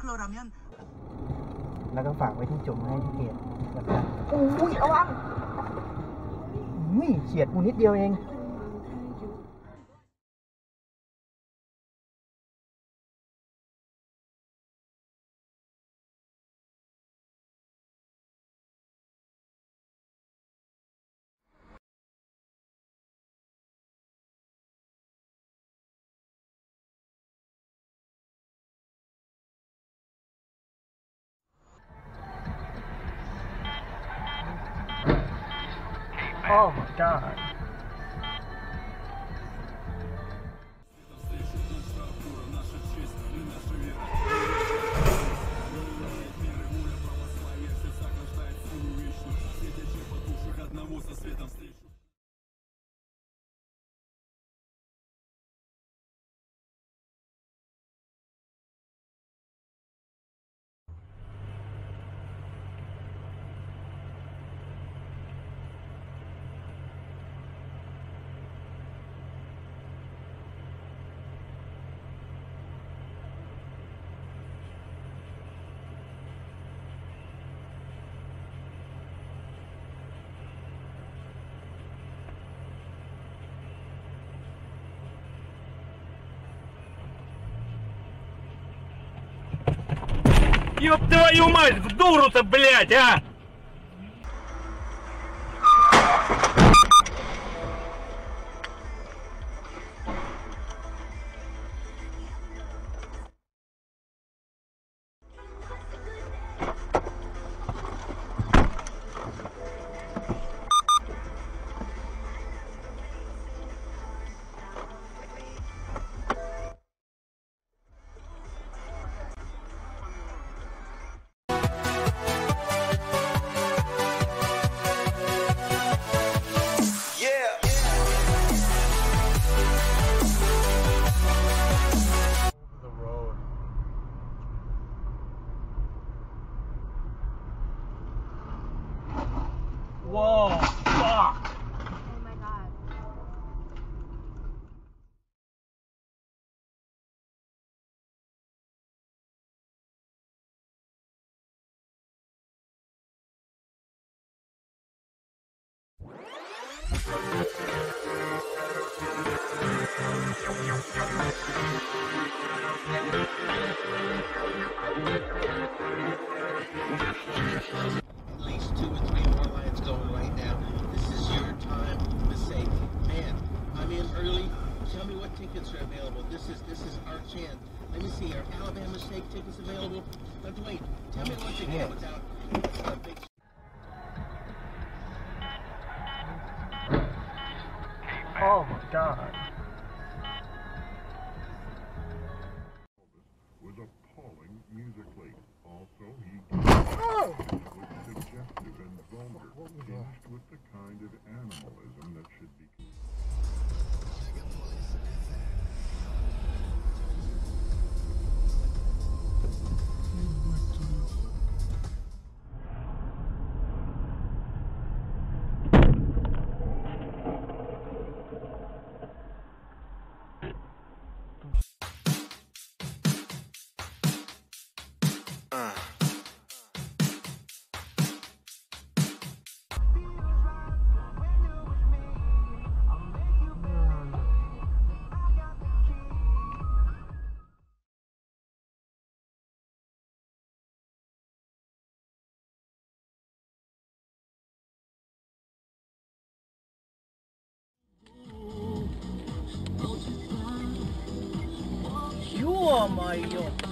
แล้วก็ฝากไว้ที่จุ่มให้ที่เกตเหมือนกันอุ้ยระวังเฉียดกูนิดเดียวเองOh my god. Ёб твою мать, в дуру-то, блядь, а! Whoa, fuck! Oh my god. At least 2 or 3 more lines going right now. This is your time to say, man, I'm in early. Tell me what tickets are available. This is our chance. Let me see, are Alabama Steak tickets available? Let's wait. Tell me what you get without a big... Oh my god. Was appalling musically. Also, he was suggestive and vulgar, tinged with the kind of animalism that should be... ё-моё!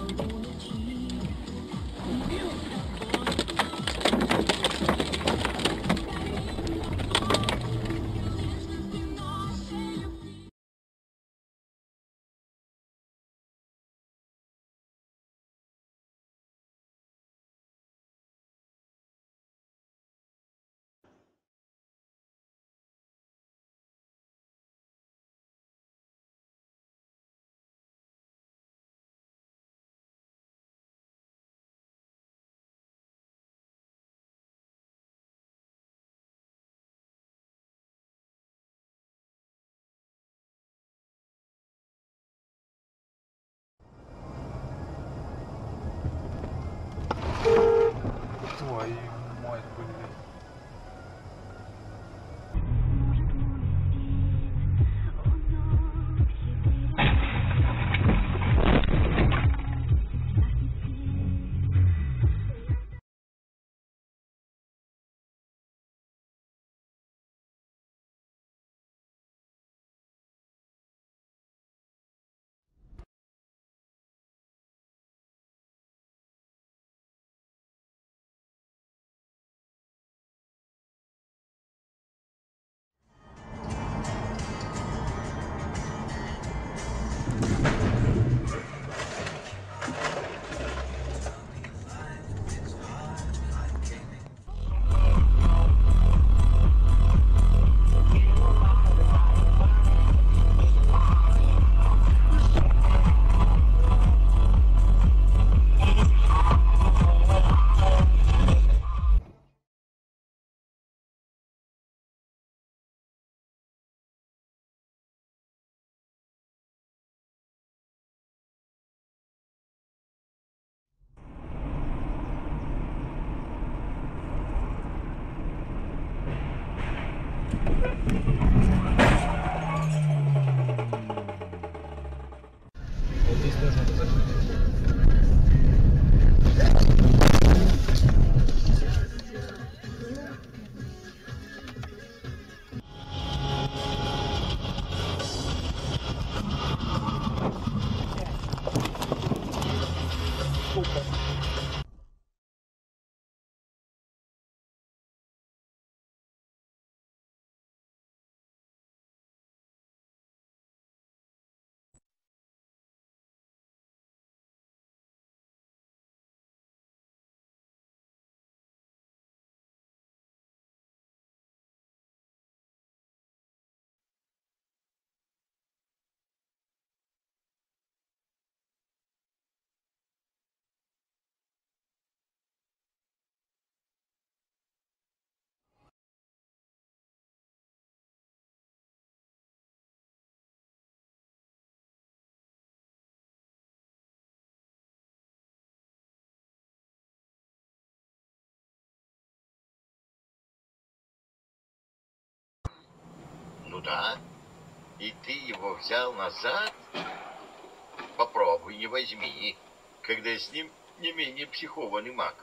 туда, и ты его взял назад? Попробуй, не возьми, когда с ним не менее психованный маг.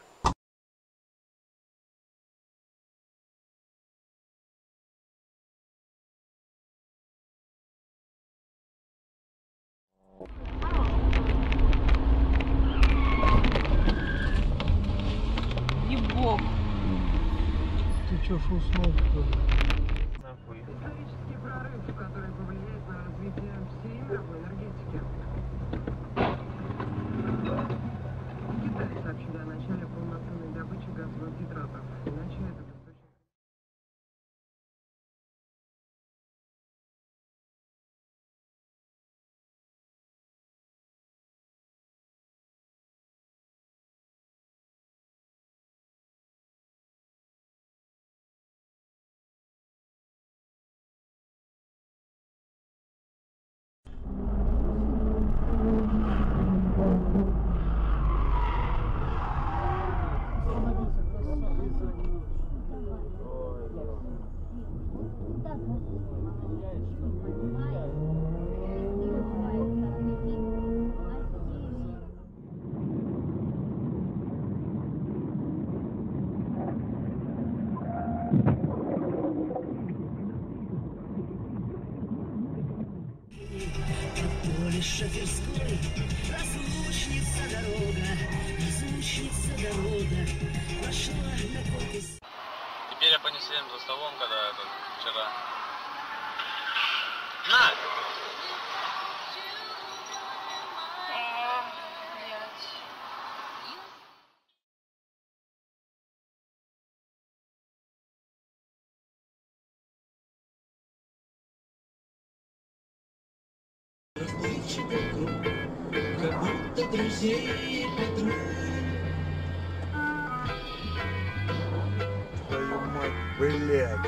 Ебок. Ты чё ж уснул, что ли? Нахуй. Исторический прорыв, который повлияет на развитие всей мировой энергетики. Китай сообщили о начале полноценной добычи газовых гидратов. Иначе этот источник... Шоферской разлучница дорога пошла на конкурс. Теперь я понесли им за столом, когда это вчера. На! Как будто друзей подруг. Твою мать, блядь.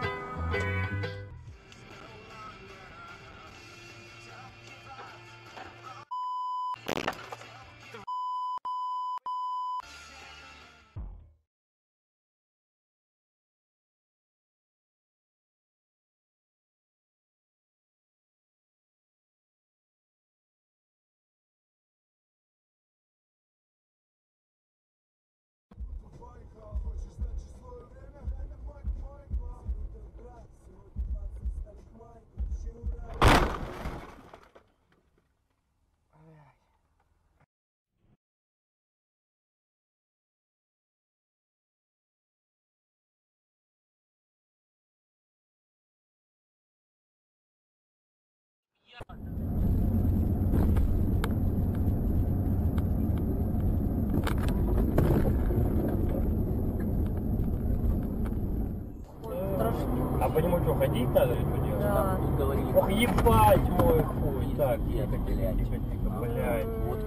А по нему что, ходить надо или что делать? Да. Ох, ебать мой хуй. Так, тихо, блядь.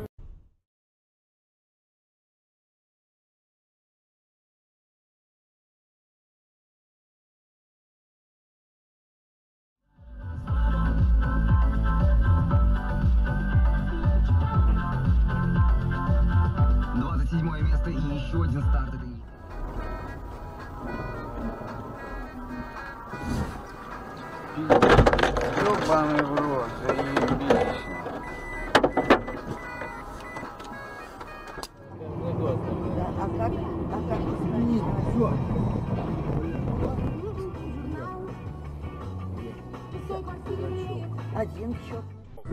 Место и еще один старт этой. Ёбаный в рот, заебись. А как Нет, всё. один счет?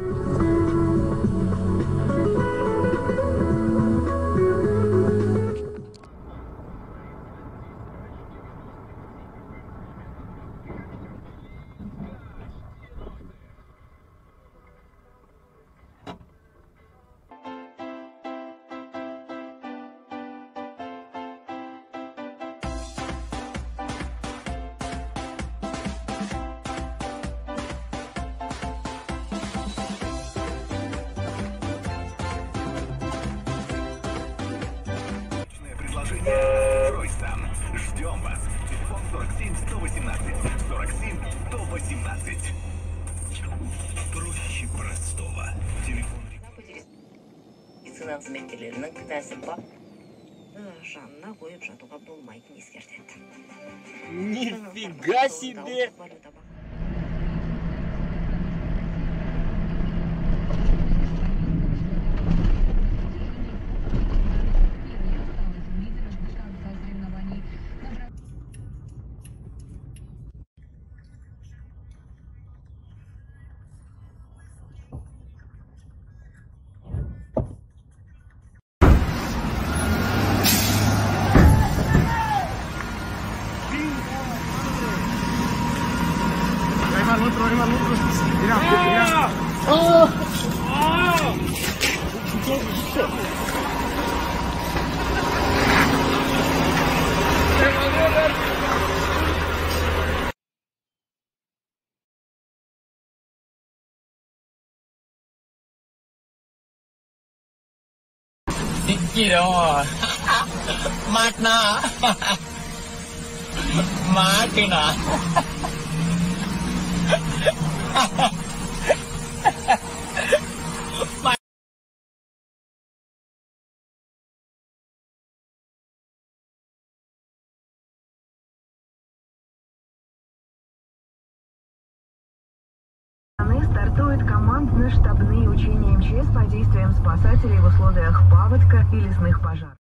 Ждем вас. Телефон 47 118. 47 118. Проще простого. Телефон. Медициналық қызметкерлерінің кінәсі бар. Жанына қойып жатуға болмайтынын ескертеді. Нифига себе! Kira. Matna. Martina. Стартуют командно-штабные учения МЧС по действиям спасателей в условиях паводка и лесных пожаров.